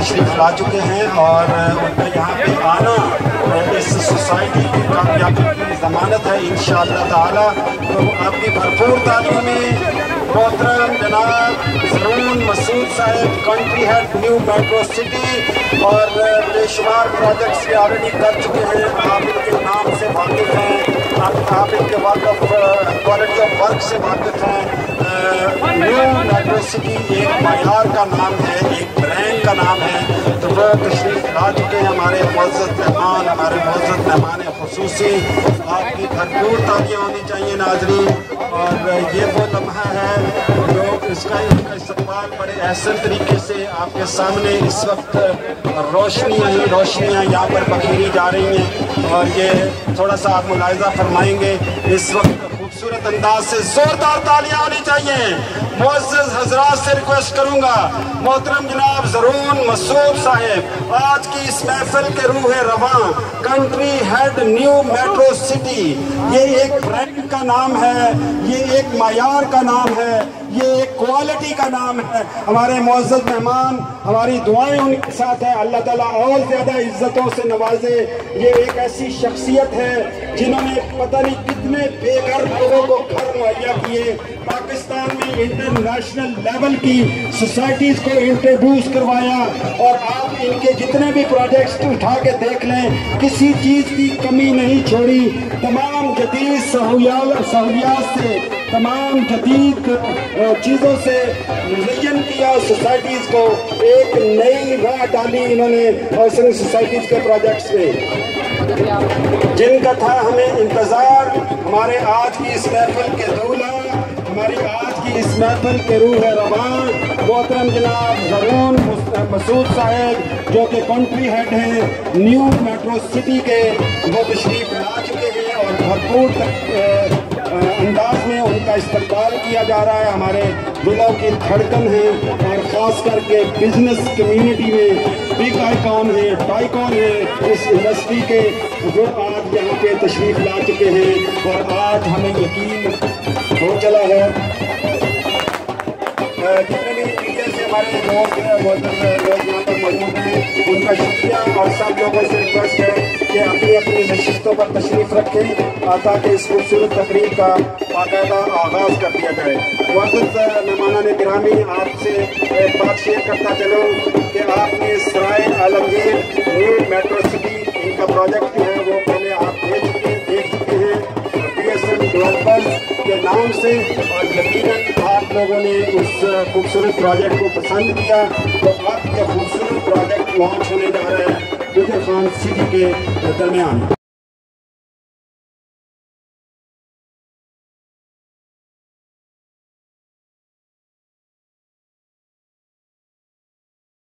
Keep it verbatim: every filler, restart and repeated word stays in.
تشریف لا چکے ہیں اور ان کا یہاں پہ آنا اس سوسائٹی کی کامیابی کی ضمانت ہے انشاءاللہ تعالی۔ تو آپ کی بھرپور تعلیم میں محترم جناب زرون مسعود صاحب country head new metro city اور بے شمار پروجیکٹس یہ آلریڈی کر چکے ہیں، آپ ان کے نام سے واقف ہیں، آپ آپ ان کے واقف کوالٹی آف ورک سے واقف ہیں۔ نیو میٹرو سٹی ایک معیار کا نام ہے، ایک برانڈ کا نام ہے، تو وہ تشریف لا چکے ہیں ہمارے معزز مہمان، ہمارے معزز مہمان خصوصی۔ آپ کی بھرپور تعلیاں ہونی چاہیے ناظرین، اور یہ وہ لمحہ ہے جو اس کا ان کا استقبال بڑے احسن طریقے سے آپ کے سامنے اس وقت روشنیاں ہی روشنیاں یہاں پر بکھیری جا رہی ہیں، اور یہ تھوڑا سا آپ ملاحظہ فرمائیں گے اس وقت خوبصورت انداز سے زوردار تالیاں ہونی چاہیے۔ معزز حضرات سے ریکویسٹ کروں گا، محترم جناب زرون مسعود صاحب آج کی اس محفل کے روح رواں country head new metro city, یہ ایک برانڈ کا نام ہے، یہ ایک معیار کا نام ہے، یہ ایک کوالٹی کا نام ہے۔ ہمارے معزز مہمان، ہماری دعائیں ان کے ساتھ ہیں، اللہ تعالیٰ اور زیادہ عزتوں سے نوازے۔ یہ ایک ایسی شخصیت ہے جنہوں نے پتہ نہیں کتنے بے گھر لوگوں کو گھر مہیا کیے، پاکستان میں انٹرنیشنل لیول کی سوسائٹیز کو انٹروڈیوس کروایا، اور آپ ان کے جتنے بھی پروجیکٹس اٹھا کے دیکھ لیں کسی چیز کی کمی نہیں چھوڑی، تمام جدید سہولیات سہولیات سے، تمام جدید چیزوں سے مزین کیا سوسائٹیز کو، ایک نئی راہ ڈالی انہوں نے ہاؤسنگ سوسائٹیز کے پروجیکٹس میں، جن کا تھا ہمیں انتظار۔ ہمارے آج کی اس محفل کے دولہ، ہماری آج کی اس محفل کے روح رواں محترم جناب زرون مسعود صاحب جو کہ کنٹری ہیڈ ہیں نیو میٹرو سٹی کے، وہ تشریف لا چکے ہیں اور بھرپور انداز میں ان کا استقبال کیا جا رہا ہے۔ ہمارے دلوں کی دھڑکن ہے، اور خاص کر کے بزنس کمیونٹی میں بگ آئیکن ہے، ٹائیکن ہے اس انڈسٹری کے، جو آج یہاں پہ تشریف لا چکے ہیں، اور آج ہمیں یقین ہو چلا ہے جتنے بھی میڈیا سے ہمارے لوگ لوگ یہاں پر موجود ہیں ان کا شکریہ، اور سب لوگوں سے ریکویسٹ ہے کہ اپنی اپنی نشستوں پر تشریف رکھیں تاکہ اس خوبصورت تقریب کا باقاعدہ آغاز کر دیا جائے۔ معزز مہمانان گرامی، آپ سے ایک بات شیئر کرتا چلوں کہ آپ نے Sarai Alamgir new metro city ان کا پروجیکٹ جو ہے وہ پہلے آپ دیکھ چکے دیکھ چکے ہیں بی ایس این گلوبل کے نام سے، اور یقیناً آپ لوگوں نے اس خوبصورت پروجیکٹ کو پسند کیا، تو آپ کا خوبصورت پروجیکٹ لانچ ہونے جا رہا ہے گجر خان سٹی کے درمیان۔